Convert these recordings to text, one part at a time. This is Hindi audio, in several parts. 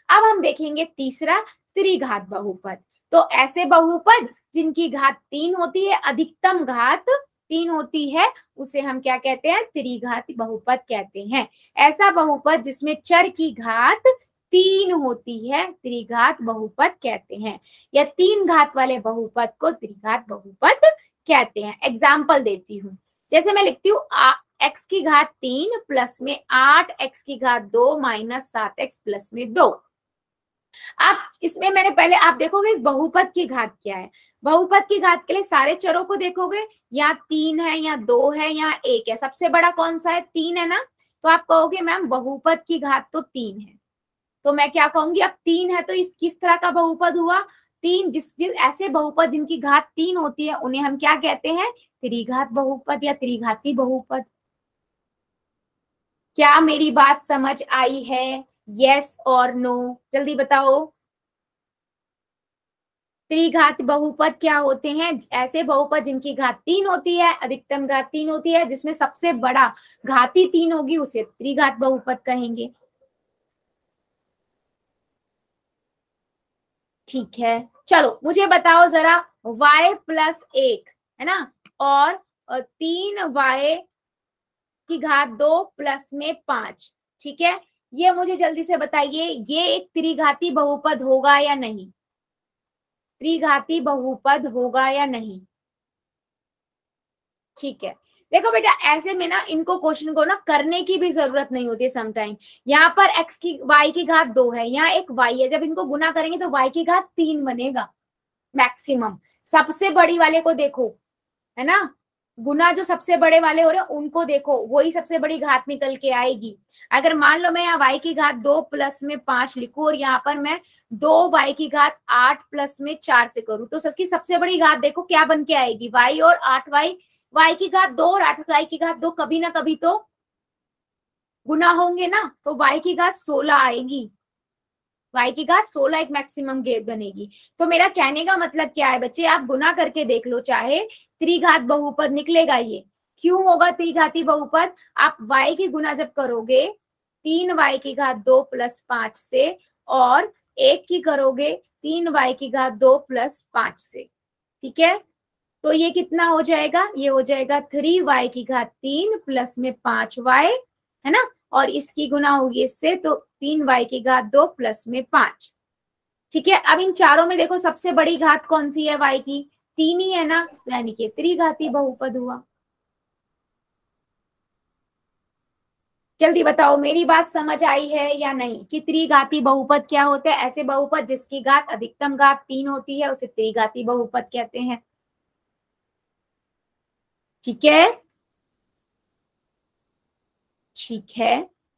अब हम देखेंगे तीसरा त्रिघात बहुपद। तो ऐसे बहुपद जिनकी घात 3 होती है, अधिकतम घात 3 होती है, उसे हम क्या कहते हैं? त्रिघाती बहुपद कहते हैं। ऐसा बहुपद जिसमें चर की घात 3 होती है, त्रिघात बहुपद कहते हैं। या 3 घात वाले बहुपद को त्रिघात बहुपद कहते हैं। एग्जाम्पल देती हूँ, जैसे मैं लिखती हूँ x की घात 3 प्लस में 8 x की घात 2 माइनस 7x प्लस में 2। आप इसमें मैंने पहले आप देखोगे इस बहुपद की घात क्या है। बहुपद की घात के लिए सारे चरों को देखोगे, यहाँ 3 है, यहाँ 2 है, यहाँ 1 है, सबसे बड़ा कौन सा है? 3 है ना। तो आप कहोगे मैम बहुपद की घात तो 3 है, तो मैं क्या कहूंगी? अब 3 है तो इस किस तरह का बहुपद हुआ? 3 जिस ऐसे बहुपद जिनकी घात 3 होती है उन्हें हम क्या कहते हैं? त्रिघात बहुपद या त्रिघाती बहुपद। क्या मेरी बात समझ आई है? यस और नो, जल्दी बताओ। त्रिघात बहुपद क्या होते हैं? ऐसे बहुपद जिनकी घात 3 होती है, अधिकतम घात 3 होती है, जिसमें सबसे बड़ा घाती 3 होगी, उसे त्रिघात बहुपद कहेंगे। ठीक है, चलो मुझे बताओ जरा, y प्लस 1 है ना, और 3y की घात 2 प्लस में 5, ठीक है, ये मुझे जल्दी से बताइए, ये एक त्रिघाती बहुपद होगा या नहीं? त्रिघाती बहुपद होगा या नहीं? ठीक है, देखो बेटा ऐसे में ना इनको क्वेश्चन को ना करने की भी जरूरत नहीं होती है समटाइम। यहाँ पर x की y की घात 2 है, यहाँ एक y है, जब इनको गुना करेंगे तो y की घात 3 बनेगा मैक्सिमम। सबसे बड़ी वाले को देखो, है ना, गुना जो सबसे बड़े वाले हो रहे हैं उनको देखो, वही सबसे बड़ी घात निकल के आएगी। अगर मान लो मैं यहाँ y की घात 2 प्लस में 5 लिखूं और यहाँ पर मैं 2y की घात 8 प्लस में 4 से करूं, तो उसकी सबसे बड़ी घात देखो क्या बन के आएगी? y और 8y, y की घात 2 और 8y की घात 2 कभी ना कभी तो गुना होंगे ना, तो y की घात 16 आएगी। y की घात 16 एक मैक्सिमम गेट बनेगी। तो मेरा कहने का मतलब क्या है बच्चे, आप गुना करके देख लो, चाहे त्रिघात बहुपद निकलेगा ये। क्यों होगा त्रिघाती बहुपद? आप y की गुना जब करोगे 3y की घात 2 प्लस 5 से, और 1 की करोगे 3y की घात 2 प्लस 5 से, ठीक है, तो ये कितना हो जाएगा? ये हो जाएगा 3y की घात 3 प्लस में 5y, है ना, और इसकी गुना होगी इससे, तो 3y की घात 2 प्लस में 5। ठीक है, अब इन चारों में देखो सबसे बड़ी घात कौन सी है? y की 3 ही है ना, यानी कि त्रिघाती बहुपद हुआ। जल्दी बताओ, मेरी बात समझ आई है या नहीं कि त्रिघाती बहुपद क्या होते हैं? ऐसे बहुपद जिसकी घात अधिकतम घात 3 होती है उसे त्रिघाती बहुपद कहते हैं। ठीक है, ठीक है,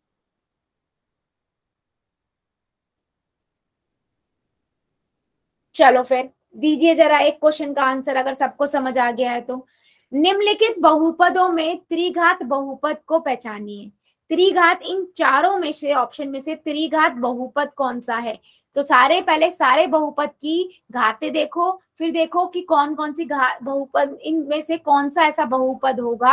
चलो फिर दीजिए जरा एक क्वेश्चन का आंसर, अगर सबको समझ आ गया है तो। निम्नलिखित बहुपदों में त्रिघात बहुपद को पहचानिए। त्रिघात, इन चारों में से, ऑप्शन में से त्रिघात बहुपद कौन सा है? तो सारे पहले सारे बहुपद की घातें देखो, फिर देखो कि कौन कौन सी घात बहुपद, इनमें से कौन सा ऐसा बहुपद होगा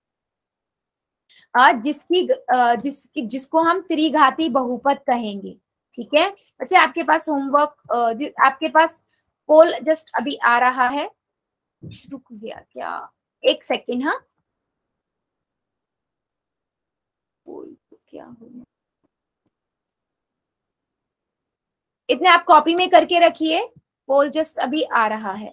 जिसको हम त्रिघाती बहुपद कहेंगे। ठीक है बच्चे, आपके पास होमवर्क, आपके पास पोल जस्ट अभी आ रहा है, रुक गया क्या? एक सेकेंड, हाँ, पोल तो क्या हो गया, इतने आप कॉपी में करके रखिए, पोल जस्ट अभी आ रहा है।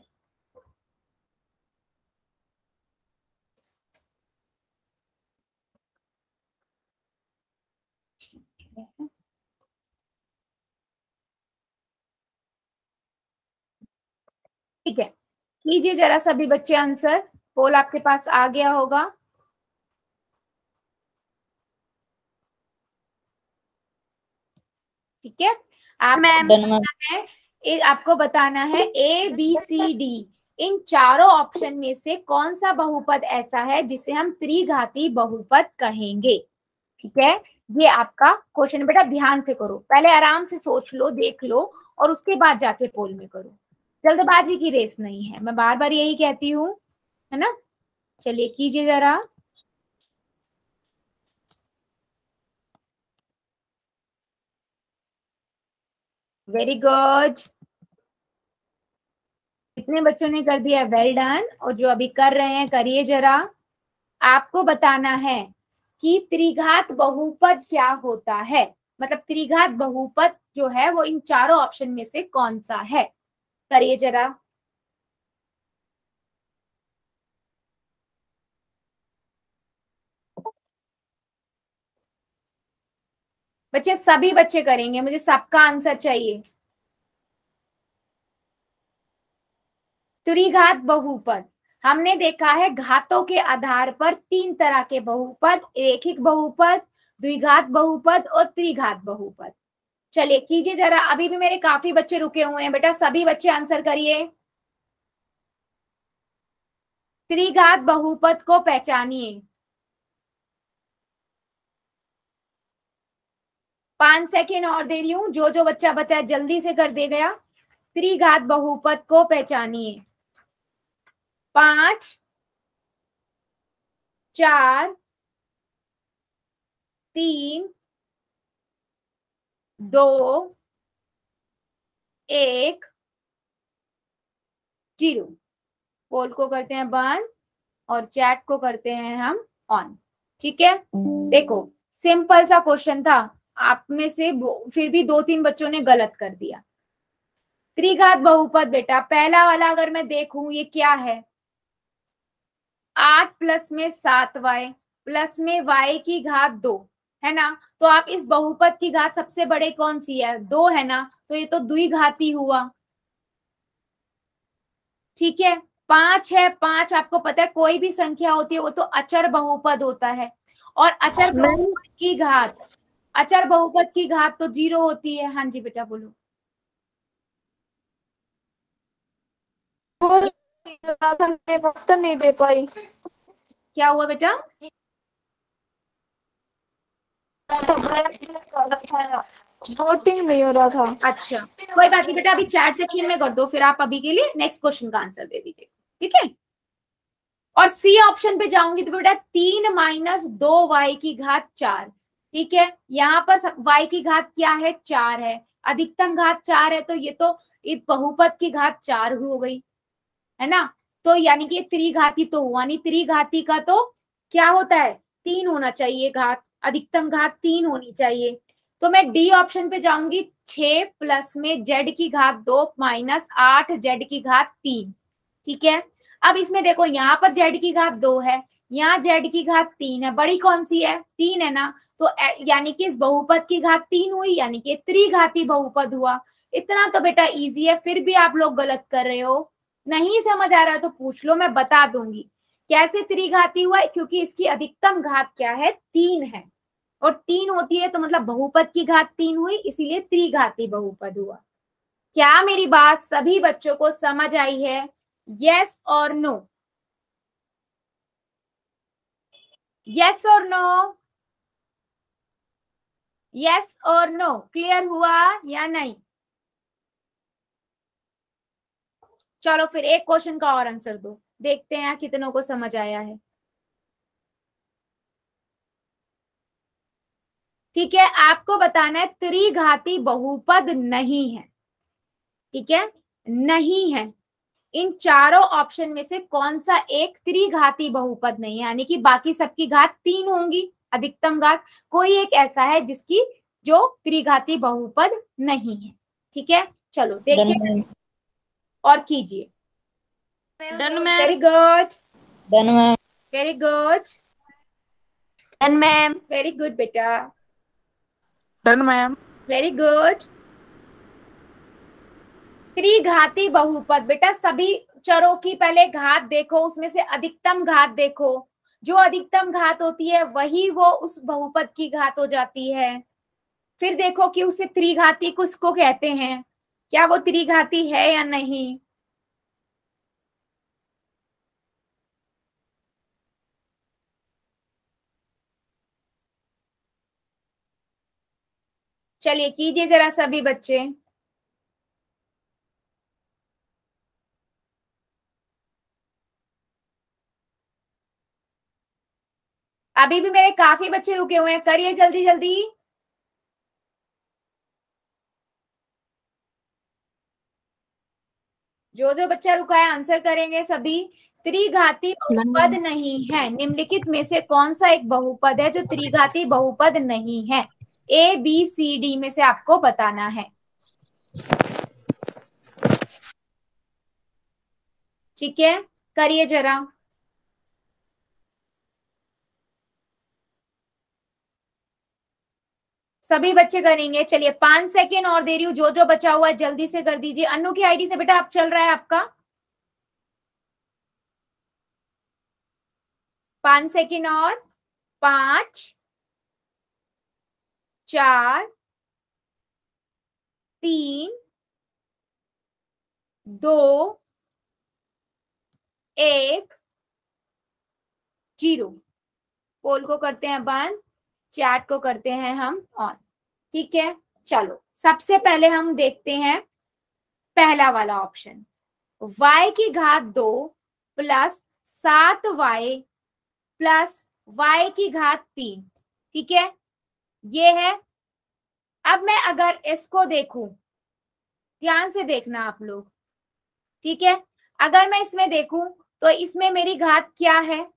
ठीक है, कीजिए जरा सभी बच्चे आंसर, पोल आपके पास आ गया होगा। ठीक है, आप आपको बताना है ए बी सी डी, इन चारों ऑप्शन में से कौन सा बहुपद ऐसा है जिसे हम त्रिघाती बहुपद कहेंगे। ठीक है, ये आपका क्वेश्चन है बेटा, ध्यान से करो, पहले आराम से सोच लो, देख लो, और उसके बाद जाके पोल में करो। जल्दबाजी की रेस नहीं है, मैं बार बार यही कहती हूँ, है ना। चलिए कीजिए जरा। Very good. कितने बच्चों ने कर दिया? Well done. और जो अभी कर रहे हैं करिए जरा। आपको बताना है कि त्रिघात बहुपद क्या होता है, मतलब त्रिघात बहुपद जो है वो इन चारों ऑप्शन में से कौन सा है। करिए जरा। बच्चे सभी बच्चे करेंगे, मुझे सबका आंसर चाहिए। त्रिघात बहुपद हमने देखा है घातों के आधार पर तीन तरह के बहुपद, रेखिक बहुपद, द्विघात बहुपद और त्रिघात बहुपद। चलिए कीजिए जरा, अभी भी मेरे काफी बच्चे रुके हुए हैं बेटा, सभी बच्चे आंसर करिए। त्रिघात बहुपद को पहचानिए। 5 सेकेंड और दे रही हूं, जो जो बच्चा बचा है जल्दी से कर दे गया। त्रिघात बहुपद को पहचानिए। 5, 4, 3, 2, 1, 0। पोल को करते हैं बंद और चैट को करते हैं हम ऑन। ठीक है, देखो सिंपल सा क्वेश्चन था, आप में से फिर भी 2-3 बच्चों ने गलत कर दिया। त्रिघात बहुपद बेटा पहला वाला अगर मैं देखूं ये क्या है, 8 प्लस में 7y प्लस में y की घात 2 है ना। तो आप इस बहुपद की घात सबसे बड़े कौन सी है? 2 है ना, तो ये तो द्विघाती हुआ। ठीक है, 5 है, 5 आपको पता है कोई भी संख्या होती है वो तो अचर बहुपद होता है, और अचर बहुपद की घात, अचर बहुपद की घात तो 0 होती है। हाँ जी बेटा बोलो। वक्त नहीं दे पाई। क्या हुआ बेटा? वोटिंग नहीं हो रहा था। अच्छा कोई बात नहीं बेटा, अभी चैट सेक्शन में कर दो, फिर आप अभी के लिए नेक्स्ट क्वेश्चन का आंसर दे दीजिए। ठीक है, और सी ऑप्शन पे जाऊंगी तो बेटा 3 माइनस 2y की घात 4। ठीक है, यहाँ पर y की घात क्या है? 4 है, अधिकतम घात 4 है, तो ये तो इस बहुपद की घात 4 हो गई है ना। तो यानी कि त्रिघाती तो हुआ नहीं, त्रिघाती का तो क्या होता है? 3 होना चाहिए घात, अधिकतम घात 3 होनी चाहिए। तो मैं डी ऑप्शन पे जाऊंगी, 6 प्लस में जेड की घात 2 माइनस 8 जेड की घात 3। ठीक है, अब इसमें देखो यहाँ पर जेड की घात 2 है, यहाँ जेड की घात 3 है, बड़ी कौन सी है? 3 है ना। तो यानी कि इस बहुपद की घात 3 हुई, यानी कि त्रिघाती बहुपद हुआ। इतना तो बेटा इजी है, फिर भी आप लोग गलत कर रहे हो। नहीं समझ आ रहा तो पूछ लो, मैं बता दूंगी कैसे त्रिघाती हुआ। क्योंकि इसकी अधिकतम घात क्या है? 3 है, और 3 होती है तो मतलब बहुपद की घात 3 हुई, इसीलिए त्रिघाती बहुपद हुआ। क्या मेरी बात सभी बच्चों को समझ आई है? यस और नो? यस और नो? यस और नो? क्लियर हुआ या नहीं? चलो फिर एक क्वेश्चन का और आंसर दो, देखते हैं कितनों को समझ आया है। ठीक है, आपको बताना है त्रिघाती बहुपद नहीं है। ठीक है, नहीं है। इन चारों ऑप्शन में से कौन सा एक त्रिघाती बहुपद नहीं है, यानी कि बाकी सबकी घात 3 होंगी अधिकतम घात, कोई एक ऐसा है जिसकी जो त्रिघाती बहुपद नहीं है। ठीक है, चलो देखिए और कीजिए। Done ma'am. Very good, done ma'am. Very good, done ma'am. Very good बेटा, डन मैम। Very good. त्रिघाती बहुपद बेटा सभी चरों की पहले घात देखो, उसमें से अधिकतम घात देखो, जो अधिकतम घात होती है वही वो उस बहुपद की घात हो जाती है। फिर देखो कि उसे त्रिघाती किसको कहते हैं, क्या वो त्रिघाती है या नहीं। चलिए कीजिए जरा सभी बच्चे। अभी भी मेरे काफी बच्चे रुके हुए हैं, करिए जल्दी जल्दी। जो बच्चा रुका है आंसर करेंगे सभी। त्रिघाती बहुपद नहीं है, निम्नलिखित में से कौन सा एक बहुपद है जो त्रिघाती बहुपद नहीं है? ABCD में से आपको बताना है। ठीक है, करिए जरा। सभी बच्चे करेंगे। चलिए 5 सेकेंड और दे रही हूँ, जो बचा हुआ है जल्दी से कर दीजिए। अन्नू की आईडी से बेटा आप चल रहा है आपका। 5 सेकेंड और 5 4 3 2 1 0। पोल को करते हैं बंद, चैट को करते हैं हम ऑन। ठीक है, चलो सबसे पहले हम देखते हैं पहला वाला ऑप्शन, y की घात 2 प्लस 7y प्लस y की घात 3। ठीक है, ये है। अब मैं अगर इसको देखूं, ध्यान से देखना आप लोग। ठीक है, अगर मैं इसमें देखूं तो इसमें मेरी घात क्या है?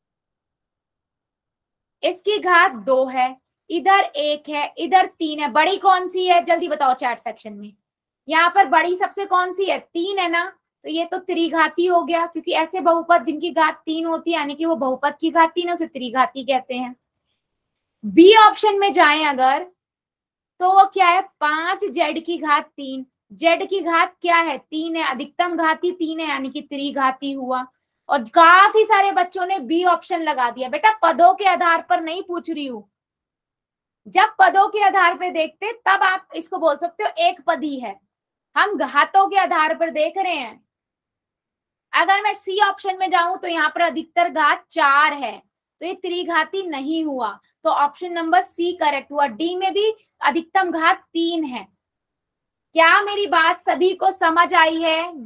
इसकी घात 2 है, इधर 1 है, इधर 3 है। बड़ी कौन सी है जल्दी बताओ चैट सेक्शन में। यहाँ पर बड़ी सबसे कौन सी है? 3 है ना, तो ये तो त्रिघाती हो गया, क्योंकि ऐसे बहुपद जिनकी घात 3 होती है यानी कि वो बहुपद की घात 3 है, उसे त्रिघाती कहते हैं। बी ऑप्शन में जाएं अगर, तो वो क्या है? 5z की घात 3। z की घात क्या है? 3 है, अधिकतम घाती 3 है यानी कि त्रिघाती हुआ। और काफी सारे बच्चों ने बी ऑप्शन लगा दिया। बेटा पदों के आधार पर नहीं पूछ रही हूं, जब पदों के आधार पर देखते तब आप इसको बोल सकते हो एक पदी है। हम घातों के आधार पर देख रहे हैं। अगर मैं सी ऑप्शन में जाऊं तो यहाँ पर अधिकतर घात 4 है, तो ये त्रिघाती नहीं हुआ, तो ऑप्शन नंबर सी करेक्ट हुआ। डी में भी अधिकतम घात 3 है। क्या मेरी बात सभी को समझ आई है?